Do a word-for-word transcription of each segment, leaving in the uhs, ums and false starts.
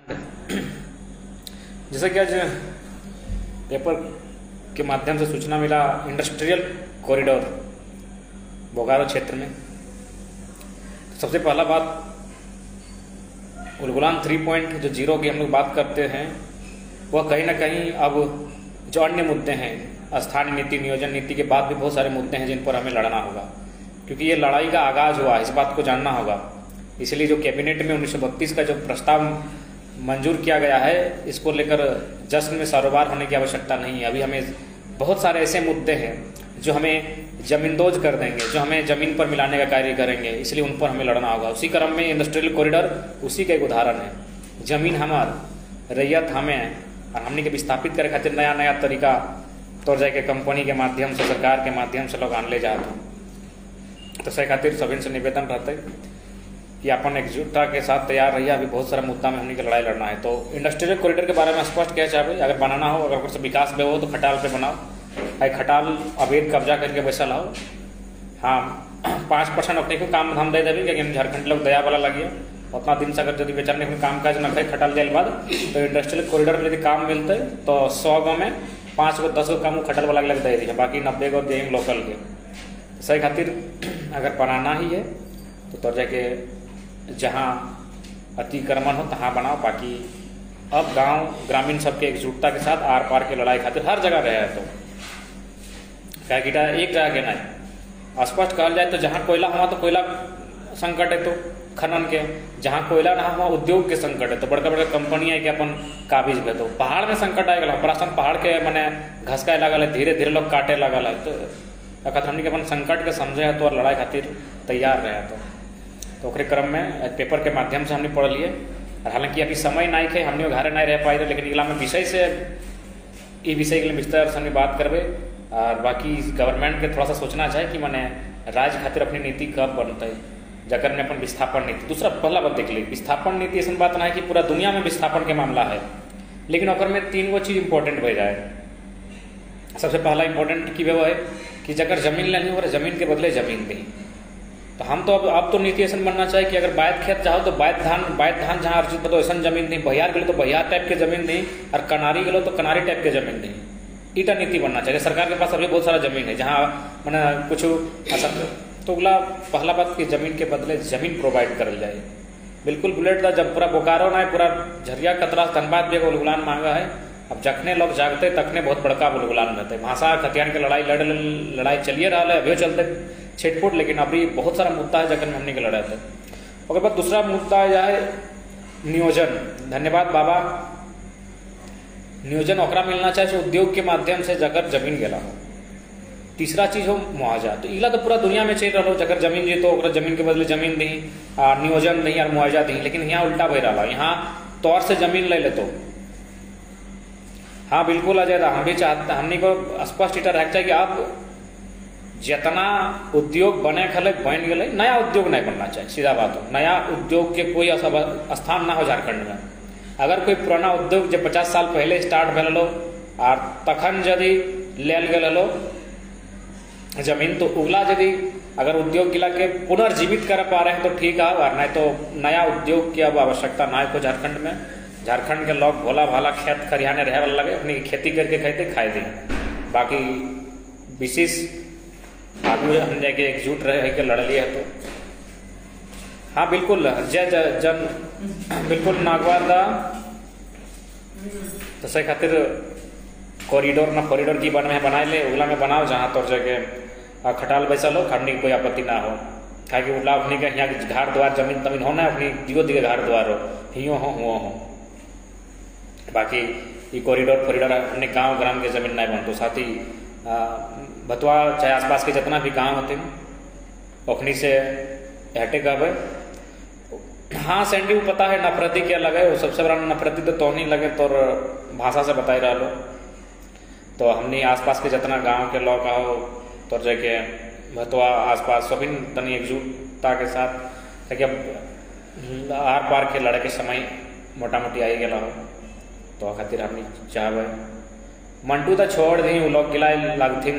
जैसे कि आज पेपर के माध्यम से सूचना मिला इंडस्ट्रियल कॉरिडोर बोकारो क्षेत्र में। सबसे पहला बात उलगुलान थ्री पॉइंट जो जीरो की हम लोग बात करते हैं वह कहीं ना कहीं अब जो अन्य मुद्दे हैं स्थानीय नीति नियोजन नीति के बाद भी बहुत सारे मुद्दे हैं जिन पर हमें लड़ना होगा, क्योंकि ये लड़ाई का आगाज हुआ है, इस बात को जानना होगा। इसलिए जो कैबिनेट में उन्नीस सौ बत्तीस का जो प्रस्ताव मंजूर किया गया है इसको लेकर जश्न में सरोबार होने की आवश्यकता नहीं है। अभी हमें बहुत सारे ऐसे मुद्दे हैं जो हमें जमींदोज कर देंगे, जो हमें जमीन पर मिलाने का कार्य करेंगे, इसलिए उन पर हमें लड़ना होगा। उसी क्रम में इंडस्ट्रियल कॉरिडोर उसी का एक उदाहरण है। जमीन हमार रैयत हमें और हमने के विस्थापित करे खातिर नया नया तरीका तौर जाए के कंपनी के माध्यम से सरकार के माध्यम से लोग आन ले जाते। तो सही खातिर सभी से निवेदन रहते कि अपन एकजुटता के साथ तैयार रहिए। अभी बहुत सारा मुद्दा में हमने की लड़ाई लड़ना है। तो इंडस्ट्रियल कॉरिडोर के बारे में स्पष्ट क्या चाहे, अगर बनाना हो, अगर कुछ विकास में हो तो खटाल पे बनाओ। भाई खटाल अवैध कब्जा करके वैसा लाओ। हाँ, पाँच परसेंट अपने को काम धाम दे देवी, लेकिन झारखंड लोग दया वाला लगिए। उतना दिन से अगर यदि बेचारे में काम काज न करे खटाल जाए बाद तो इंडस्ट्रियल कॉरिडोर में यदि काम मिलते तो सौ गो में पाँच गो दस गो काम खटाल वाला लग दे दी, बाकी नब्बे गो देंगे लोकल के। सही खातिर अगर बनाना ही है तो तौर जाके जहाँ अतिक्रमण हो तहाँ बनाओ। बाकी अब गांव ग्रामीण सबके एकजुटता के साथ आर पार के लड़ाई खातिर हर जगह रहे तो क्या गिटा एक जगह के नहीं। स्पष्ट कहल जाए तो जहाँ कोयला हुआ तो कोयला संकट है तो खनन के, जहाँ कोयला ना हुआ उद्योग के संकट है तो बड़का बड़का कंपनी है कि अपन काबिज में। तो पहाड़ में संकट आ गया, प्रशासन पहाड़ के मैंने घसकाए लगल है, धीरे धीरे लोग काटे लगल है। तो अगर हमने के अपन संकट के समझे है तो और लड़ाई खातिर तैयार रहे तो तो ओकरे क्रम में पेपर के माध्यम से हमने पढ़ लिए। और हालांकि अभी समय नहीं थे, हमने घरे नहीं रह पाए थे, लेकिन इला में विषय से ये विषय के लिए विस्तार से हमने बात करबे। और बाकी गवर्नमेंट के थोड़ा सा सोचना चाहिए कि मैंने राज्य खातिर अपनी नीति कब बनते जगह में अपन विस्थापन नीति। दूसरा पहला बात देख ली, विस्थापन नीति ऐसा बात ना है कि पूरा दुनिया में विस्थापन के मामला है, लेकिन ओकर में तीन गो चीज इंपॉर्टेंट हो जाए। सबसे पहला इंपॉर्टेंट की वो है कि जगह जमीन लेनी हो जमीन के बदले जमीन दी। तो हम तो अब अब तो नीति ऐसा बनना चाहिए कि अगर बायत खेत चाहो तो बायत धान बायत धान जहाँ अर्जित तो ऐसा जमीन दी, बहियार गलो तो बहियार टाइप के जमीन दी, और कनारी गलो तो कनारी टाइप के जमीन दी। ईटा नीति बनना चाहिए। सरकार के पास अभी बहुत सारा जमीन है जहाँ मैंने कुछ असर तो उगला पहला बात की जमीन के बदले जमीन प्रोवाइड कर जाए। बिल्कुल बुलेट था जब पूरा बोकारो ना पूरा झरिया कतरा धनबाद भी उलगुलान मांगा है। अब जखने लोग जागते तखने बहुत बड़का उलगुलान रहते। भाषा खतियान के लड़ाई लड़ लड़ाई चलिए रहा है, अभी चलते छिटपुट, लेकिन अभी बहुत सारा मुद्दा है जखन हमने के लड़ाई थे। उसके बाद दूसरा मुद्दा है नियोजन। धन्यवाद बाबा। नियोजन ओकरा मिलना चाहिए उद्योग के माध्यम से जगह जमीन गेला हो। तीसरा चीज हो मुआवजा। तो इला तो पूरा दुनिया में चल रहा हो, जगह जमीन जी तो जमीन के बदले जमीन दी, नियोजन दी और मुआवजा दी, लेकिन यहाँ उल्टा बह रहा। यहाँ तौर से जमीन ले ले तो हाँ बिल्कुल आ जाएगा। हम भी चाहते हमने को स्पष्ट इटा रख चाहिए कि अब जितना उद्योग बने खले बन गए, नया उद्योग नहीं बनना चाहिए। सीधा बात हो, नया उद्योग के कोई स्थान ना हो झारखंड में। अगर कोई पुराना उद्योग जो पचास साल पहले स्टार्ट भेल और तखन यदि लेल गए जमीन तो उगला यदि अगर उद्योग गिला के पुनर्जीवित कर पा रहे हैं तो ठीक है, और नहीं तो नया उद्योग की अब आवश्यकता ना हो झारखंड में। झारखंड के लोग भोला भाला खेत खरियाने रहे वाला लगे, अपनी खेती करके खाते खाए दी। बाकी विशेष आदमी हम जाके एकजुट रहे के लड़ लिए तो हाँ बिल्कुल जय जन बिल्कुल नागवार दा। तो सही खातिर कॉरिडोर ना कॉरिडोर की बन में बनाए ले उगला में बनाओ जहाँ तौर जगह खटाल बैसा लो, खड़ने की कोई आपत्ति ना हो। क्या कि उगला अपनी का यहाँ घर द्वार जमीन तमीन होना है, अपनी दियो दिए घर द्वार हो हियो हो हुआ हो। बाकी ये कॉरिडोर फॉरिडोर अपने गांव ग्राम के जमीन नहीं बनते। साथ ही भतवा चाहे आसपास के जितना भी गांव होते ओखनी से हटे गए। हाँ सैंडी को पता है नफरती क्या लगे, वो सबसे बड़ा नफरती तो तो नहीं लगे तो भाषा से बताई रहा लो। तो हमने आसपास के जितना गांव के लोग आओ तो जाके भतवा आसपास सभी तनी एकजुटता के साथ, ताकि अब आर पार के लड़े के समय मोटा मोटी आई गया हो तो खातिर हमने चाहबे। मंटू तो छोड़ दी, वो लोग गिला लगथिन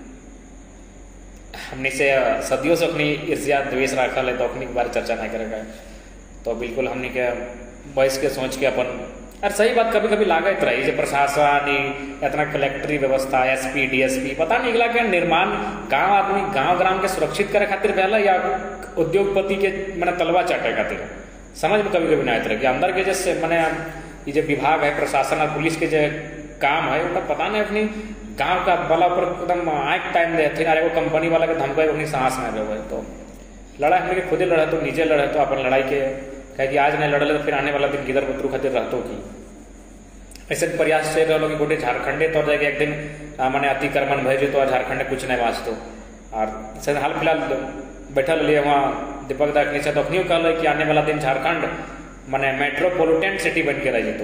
हमने से सदियों से अपनी ईर्ष्या द्वेष रखा है तो अपनी बारे चर्चा नहीं करेगा। तो बिल्कुल हमने के बहस के सोच के अपन अरे सही बात कभी कभी लागत रही जो प्रशासन इतना कलेक्टरी व्यवस्था एसपी डीएसपी पता नहीं निकला कि निर्माण गांव आदमी गांव ग्राम के सुरक्षित करे खातिर पहला या उद्योगपति के मैंने तलवा चाटे खातिर समझ में कभी कभी ना आते रहे अंदर के जैसे मैंने ये जो विभाग है प्रशासन और पुलिस के जो काम है उनका पता नहीं अपनी गांव का वाला पर एकदम आँख टाइम देते अरे वो कंपनी वाला के धमका अपनी सांस में रहे हुए तो लड़ाई हमने खुद ही लड़े तो नीचे लड़े तो अपन लड़ाई के कहे कि आज नहीं लड़े तो फिर आने वाला दिन गिदर पुत्रु खातिर रहतो की ऐसे प्रयास चल रहा कि गोटे झारखंडे तौर जाके एक दिन मैंने अतिक्रमण भेजे तो झारखंड कुछ नहीं बाँचतो और सर हाल फिलहाल बैठल लिए वहाँ दीपक दा से तो अखनियो कहल कि आने वाला दिन झारखंड मैंने मेट्रोपोलिटन सिटी बन के रह जेतो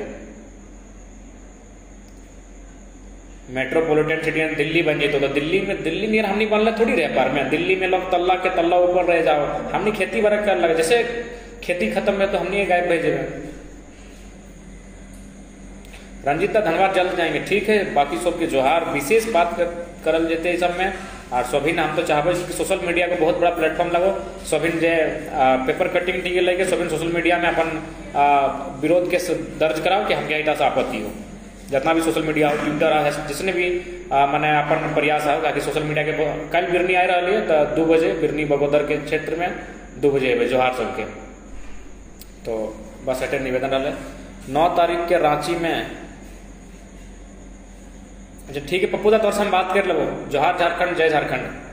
मेट्रोपोलिटन सिटी में दिल्ली बन जेतो तो दिल्ली में दिल्ली नियर हमनी बनल थोड़ी रह पार में दिल्ली में लोग तल्ला के तल्ला ऊपर रह जाओ हमनी खेती बाड़ा कर लगे जैसे खेती खत्म है तो हमने गायब भेजे रंजीता धन्यवाद जल्द जाएंगे ठीक है बाकी सबके जोहार विशेष बात कर, करल जेते इस सब में और सभी हम तो चाहबे कि सोशल मीडिया को बहुत बड़ा प्लेटफॉर्म लगो सभी जे पेपर कटिंग टी लेके सभी सोशल मीडिया में अपन विरोध के दर्ज कराओ कि हमके इतना से आपत्ति हो जितना भी सोशल मीडिया हो ट्विटर है जिसने भी मैंने अपन प्रयास है ताकि सोशल मीडिया के कल बिरनी आ रही है तो दो बजे बिरनी बगोदर के क्षेत्र में दो बजे जोहार सबके तो बस अटे निवेदन रहा नौ तारीख के रांची में अच्छा ठीक है पप्पू दा तौर से हम बात कर लो जोहार झारखंड जय झारखंड।